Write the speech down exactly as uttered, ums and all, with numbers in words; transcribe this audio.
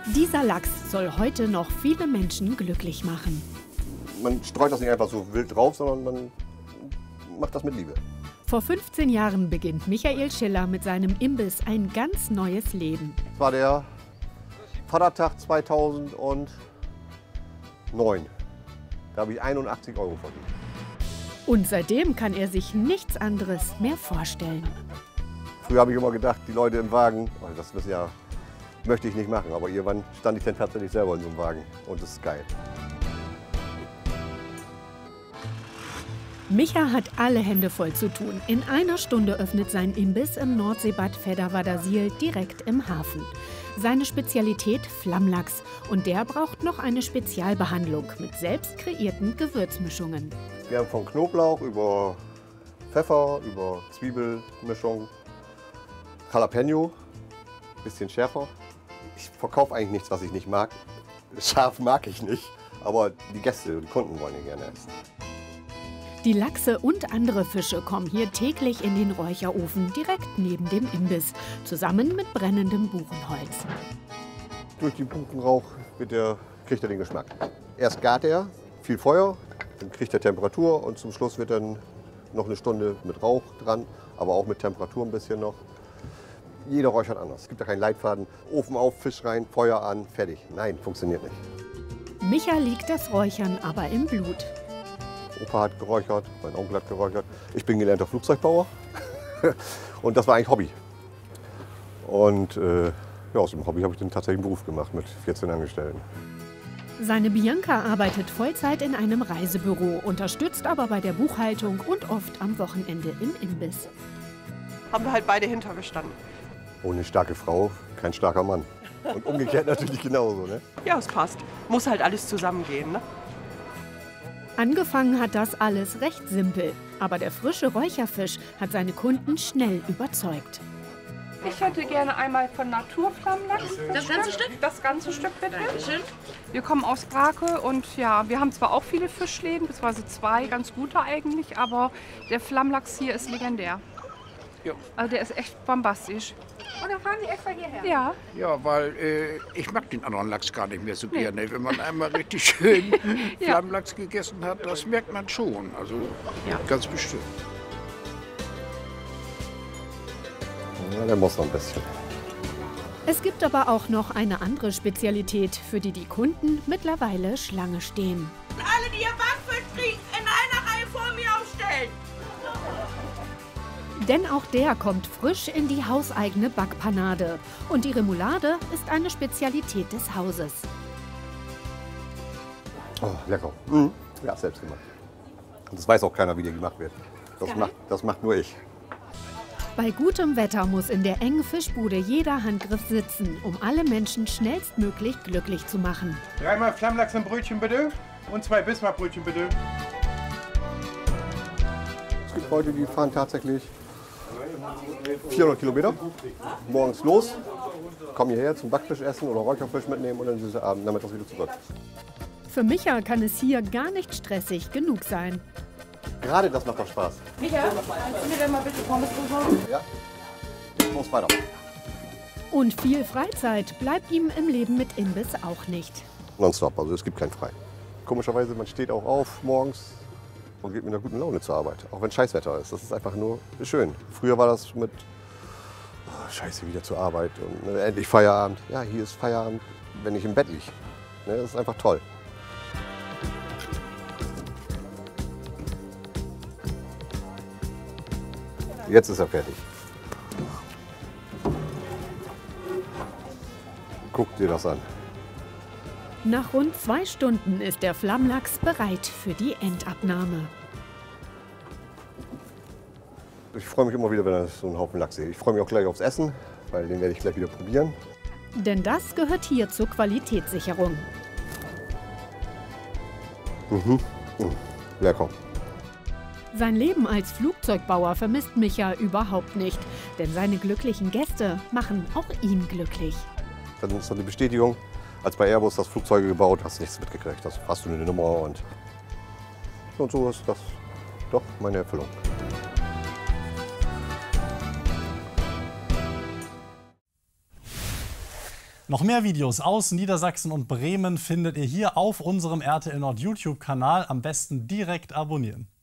Dieser Lachs soll heute noch viele Menschen glücklich machen. Man streut das nicht einfach so wild drauf, sondern man macht das mit Liebe. Vor fünfzehn Jahren beginnt Michael Schiller mit seinem Imbiss ein ganz neues Leben. Das war der Vatertag zweitausendneun. Da habe ich einundachtzig Euro verdient. Und seitdem kann er sich nichts anderes mehr vorstellen. Früher habe ich immer gedacht, die Leute im Wagen, oh, das ist ja, möchte ich nicht machen. Aber irgendwann stand ich dann tatsächlich selber in so einem Wagen und das ist geil. Micha hat alle Hände voll zu tun. In einer Stunde öffnet sein Imbiss im Nordseebad Fedderwardersiel direkt im Hafen. Seine Spezialität Flammlachs und der braucht noch eine Spezialbehandlung mit selbst kreierten Gewürzmischungen. Wir haben von Knoblauch über Pfeffer, über Zwiebelmischung, Jalapeno, bisschen schärfer. Ich verkaufe eigentlich nichts, was ich nicht mag. Scharf mag ich nicht, aber die Gäste, die Kunden wollen ihn gerne essen. Die Lachse und andere Fische kommen hier täglich in den Räucherofen direkt neben dem Imbiss, zusammen mit brennendem Buchenholz. Durch den Buchenrauch wird der, kriegt er den Geschmack. Erst gart er, viel Feuer, dann kriegt er Temperatur und zum Schluss wird dann noch eine Stunde mit Rauch dran, aber auch mit Temperatur ein bisschen noch. Jeder räuchert anders. Es gibt ja keinen Leitfaden. Ofen auf, Fisch rein, Feuer an, fertig. Nein, funktioniert nicht. Micha liegt das Räuchern aber im Blut. Opa hat geräuchert, mein Onkel hat geräuchert. Ich bin gelernter Flugzeugbauer und das war eigentlich Hobby. Und äh, ja, aus dem Hobby habe ich dann tatsächlich einen Beruf gemacht mit vierzehn Angestellten. Seine Bianca arbeitet Vollzeit in einem Reisebüro, unterstützt aber bei der Buchhaltung und oft am Wochenende im Imbiss. Haben wir halt beide hintergestanden. Ohne starke Frau kein starker Mann. Und umgekehrt natürlich genauso. Ne? Ja, es passt. Muss halt alles zusammengehen. Ne? Angefangen hat das alles recht simpel, aber der frische Räucherfisch hat seine Kunden schnell überzeugt. Ich hätte gerne einmal von Naturflammlachs. Das ganze Stück? Das ganze Stück bitte. Dankeschön. Wir kommen aus Brake und ja, wir haben zwar auch viele Fischläden, beziehungsweise zwei, ganz gute eigentlich, aber der Flammlachs hier ist legendär. Ja. Also der ist echt bombastisch. Und dann fahren Sie extra hierher? Ja. Ja, weil äh, ich mag den anderen Lachs gar nicht mehr so nee. gerne. Wenn man einmal richtig schön ja. Flammlachs gegessen hat, das merkt man schon. Also ja. Ganz bestimmt. Ja, der muss noch ein bisschen. Es gibt aber auch noch eine andere Spezialität, für die die Kunden mittlerweile Schlange stehen. Alle, die ihr Backfisch kriegen, in einer Reihe vor mir aufstellen. Denn auch der kommt frisch in die hauseigene Backpanade. Und die Remoulade ist eine Spezialität des Hauses. Oh, lecker. Mhm. Ja, selbst gemacht. Und das weiß auch keiner, wie die gemacht wird. Das macht, das macht nur ich. Bei gutem Wetter muss in der engen Fischbude jeder Handgriff sitzen, um alle Menschen schnellstmöglich glücklich zu machen. Dreimal Flammlachs im Brötchen bitte und zwei Bismarckbrötchen bitte. Es gibt Leute, die fahren tatsächlich vierhundert Kilometer morgens los, kommen hierher zum Backfischessen oder Räucherfisch mitnehmen und dann sind sie abends nachmittags wieder zurück. Für Micha kann es hier gar nicht stressig genug sein. Gerade das macht doch Spaß. Micha, kannst du mir denn mal bitte Pommes besorgen? Ja, muss weiter. Und viel Freizeit bleibt ihm im Leben mit Imbiss auch nicht. Nonstop, also es gibt kein Frei. Komischerweise, man steht auch auf morgens und geht mit einer guten Laune zur Arbeit, auch wenn Scheißwetter ist. Das ist einfach nur schön. Früher war das mit oh, Scheiße, wieder zur Arbeit und ne, endlich Feierabend. Ja, hier ist Feierabend, wenn ich im Bett liege. Ne, das ist einfach toll. Jetzt ist er fertig. Guck dir das an. Nach rund zwei Stunden ist der Flammlachs bereit für die Endabnahme. Ich freue mich immer wieder, wenn ich so einen Haufen Lachs sehe. Ich freue mich auch gleich aufs Essen, weil den werde ich gleich wieder probieren. Denn das gehört hier zur Qualitätssicherung. Mhm. Mhm. Lecker. Sein Leben als Flugzeugbauer vermisst Micha überhaupt nicht. Denn seine glücklichen Gäste machen auch ihn glücklich. Dann ist das eine Bestätigung. Als bei Airbus das Flugzeuge gebaut, hast du nichts mitgekriegt. Das hast du eine Nummer und, und so ist das doch meine Erfüllung. Noch mehr Videos aus Niedersachsen und Bremen findet ihr hier auf unserem R T L Nord YouTube-Kanal. Am besten direkt abonnieren.